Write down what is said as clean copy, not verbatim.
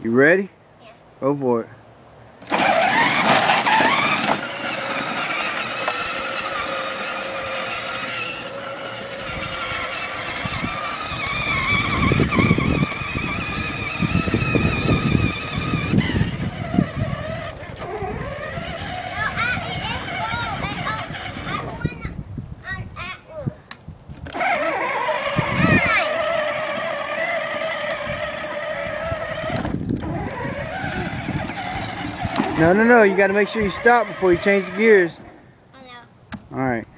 You ready? Yeah. Go for it. No, you got to make sure you stop before you change the gears. I know. All right.